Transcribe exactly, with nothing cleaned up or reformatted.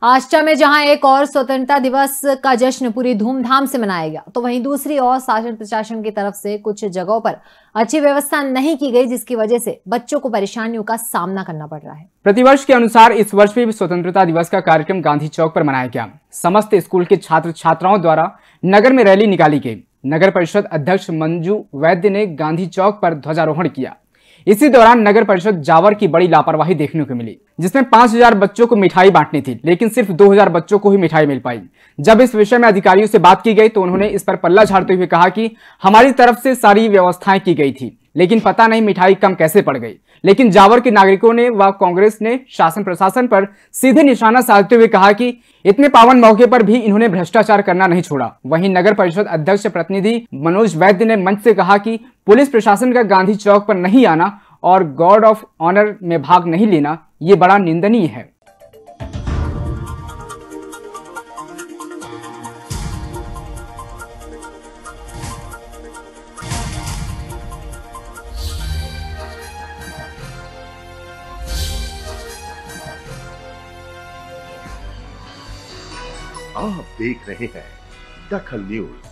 आष्टा में जहां एक और स्वतंत्रता दिवस का जश्न पूरी धूमधाम से मनाया गया, तो वहीं दूसरी ओर शासन प्रशासन की तरफ से कुछ जगहों पर अच्छी व्यवस्था नहीं की गई, जिसकी वजह से बच्चों को परेशानियों का सामना करना पड़ रहा है। प्रतिवर्ष के अनुसार इस वर्ष भी स्वतंत्रता दिवस का कार्यक्रम गांधी चौक पर मनाया गया। समस्त स्कूल के छात्र छात्राओं द्वारा नगर में रैली निकाली गई। नगर परिषद अध्यक्ष मंजू वैद्य ने गांधी चौक पर ध्वजारोहण किया। इसी दौरान नगर परिषद जावर की बड़ी लापरवाही देखने को मिली, जिसमें पांच हजार बच्चों को मिठाई बांटनी थी, लेकिन सिर्फ दो हजार बच्चों को ही मिठाई मिल पाई। जब इस विषय में अधिकारियों से बात की गई तो उन्होंने इस पर पल्ला झाड़ते हुए कहा कि हमारी तरफ से सारी व्यवस्थाएं की गई थी, लेकिन पता नहीं मिठाई कम कैसे पड़ गई। लेकिन जावर के नागरिकों ने व कांग्रेस ने शासन प्रशासन पर सीधे निशाना साधते हुए कहा कि इतने पावन मौके पर भी इन्होंने भ्रष्टाचार करना नहीं छोड़ा। वहीं नगर परिषद अध्यक्ष प्रतिनिधि मनोज वैद्य ने मंच से कहा कि पुलिस प्रशासन का गांधी चौक पर नहीं आना और गार्ड ऑफ ऑनर में भाग नहीं लेना ये बड़ा निंदनीय है। आप देख रहे हैं दखल न्यूज।